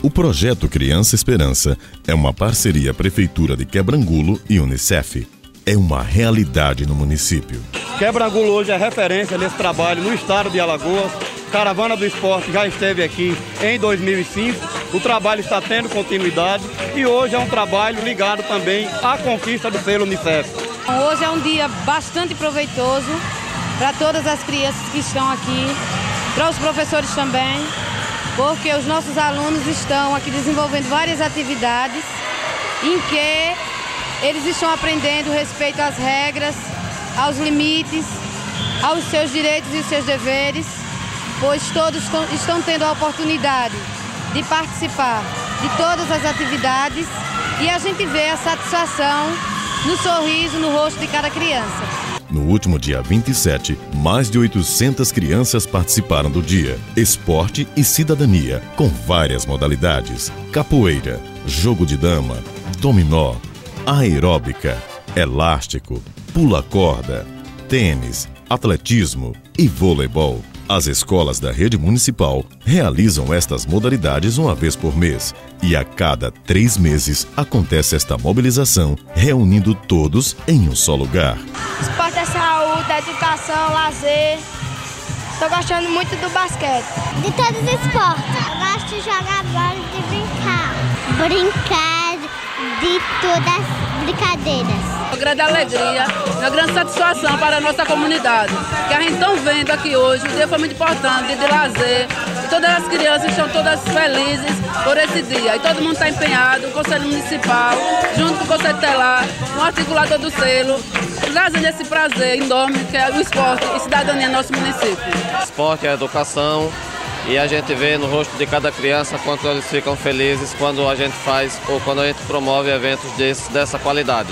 O projeto Criança Esperança é uma parceria Prefeitura de Quebrangulo e Unicef. É uma realidade no município. Quebrangulo hoje é referência nesse trabalho no estado de Alagoas. Caravana do Esporte já esteve aqui em 2005. O trabalho está tendo continuidade e hoje é um trabalho ligado também à conquista do selo Unicef. Hoje é um dia bastante proveitoso para todas as crianças que estão aqui, para os professores também, porque os nossos alunos estão aqui desenvolvendo várias atividades em que eles estão aprendendo respeito às regras, aos limites, aos seus direitos e os seus deveres, pois todos estão tendo a oportunidade de participar de todas as atividades e a gente vê a satisfação no sorriso, no rosto de cada criança. No último dia 27, mais de 800 crianças participaram do dia. Esporte e cidadania, com várias modalidades. Capoeira, jogo de dama, dominó, aeróbica, elástico, pula-corda, tênis, atletismo e voleibol. As escolas da rede municipal realizam estas modalidades uma vez por mês e a cada 3 meses acontece esta mobilização, reunindo todos em um só lugar. Esporte é saúde, educação, lazer. Estou gostando muito do basquete. De todos os esportes. Eu gosto de jogar bola e de brincar. Brincar de todas as brincadeiras. Uma grande alegria, uma grande satisfação para a nossa comunidade. Que a gente está vendo aqui hoje, o dia foi muito importante, dia de lazer. E todas as crianças estão todas felizes por esse dia. E todo mundo está empenhado, o Conselho Municipal, junto com o Conselho Tutelar, o articulador do selo, trazendo esse prazer enorme que é o esporte e cidadania no nosso município. Esporte é educação. E a gente vê no rosto de cada criança quanto eles ficam felizes quando a gente faz ou quando a gente promove eventos dessa qualidade.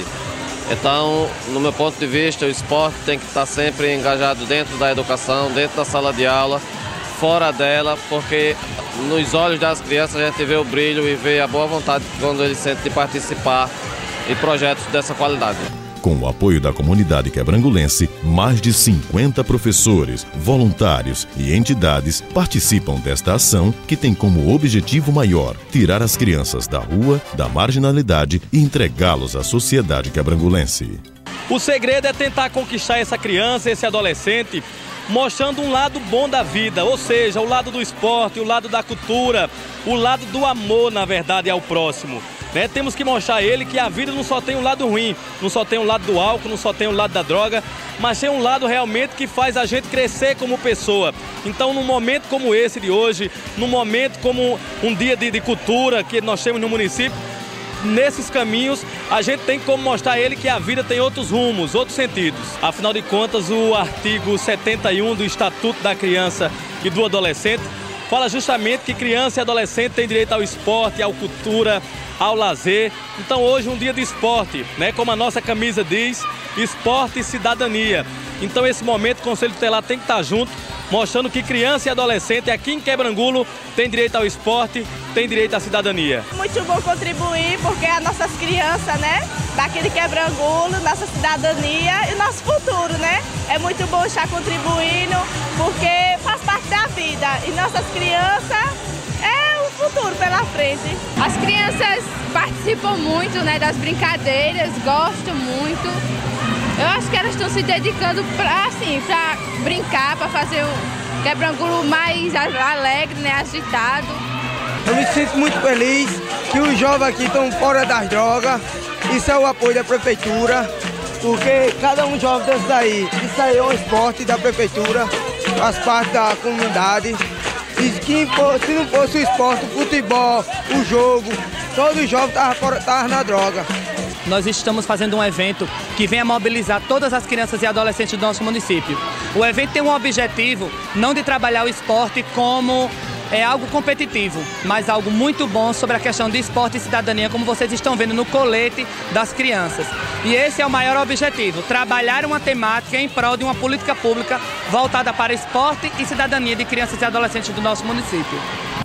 Então, no meu ponto de vista, o esporte tem que estar sempre engajado dentro da educação, dentro da sala de aula, fora dela, porque nos olhos das crianças a gente vê o brilho e vê a boa vontade quando eles sentem de participar em projetos dessa qualidade. Com o apoio da comunidade quebrangulense, mais de 50 professores, voluntários e entidades participam desta ação que tem como objetivo maior tirar as crianças da rua, da marginalidade e entregá-los à sociedade quebrangulense. O segredo é tentar conquistar essa criança, esse adolescente, mostrando um lado bom da vida, ou seja, o lado do esporte, o lado da cultura, o lado do amor, na verdade, ao próximo. Temos que mostrar a ele que a vida não só tem um lado ruim, não só tem um lado do álcool, não só tem um lado da droga, mas tem um lado realmente que faz a gente crescer como pessoa. Então, num momento como esse de hoje, num momento como um dia de cultura que nós temos no município, nesses caminhos, a gente tem como mostrar a ele que a vida tem outros rumos, outros sentidos. Afinal de contas, o artigo 71 do Estatuto da Criança e do Adolescente fala justamente que criança e adolescente têm direito ao esporte, à cultura, ao lazer. Então hoje um dia de esporte, como a nossa camisa diz, esporte e cidadania. Então esse momento o Conselho Tutelar tem que estar junto, mostrando que criança e adolescente aqui em Quebrangulo tem direito ao esporte, tem direito à cidadania. Muito bom contribuir porque as nossas crianças, daqui de Quebrangulo, nossa cidadania e nosso futuro, É muito bom estar contribuindo porque faz parte da vida e nossas crianças futuro pela frente. As crianças participam muito das brincadeiras, gostam muito. Eu acho que elas estão se dedicando para brincar, para fazer o Quebrangulo mais alegre, agitado. Eu me sinto muito feliz que os jovens aqui estão fora das drogas. Isso é o apoio da prefeitura, porque cada um jovem desses aí, isso aí é um esporte da prefeitura, faz parte da comunidade. E que se não fosse o esporte, o futebol, o jogo, todos os jovens estavam na droga. Nós estamos fazendo um evento que vem a mobilizar todas as crianças e adolescentes do nosso município. O evento tem um objetivo não de trabalhar o esporte como algo competitivo, mas algo muito bom sobre a questão de esporte e cidadania, como vocês estão vendo no colete das crianças. E esse é o maior objetivo, trabalhar uma temática em prol de uma política pública voltada para esporte e cidadania de crianças e adolescentes do nosso município.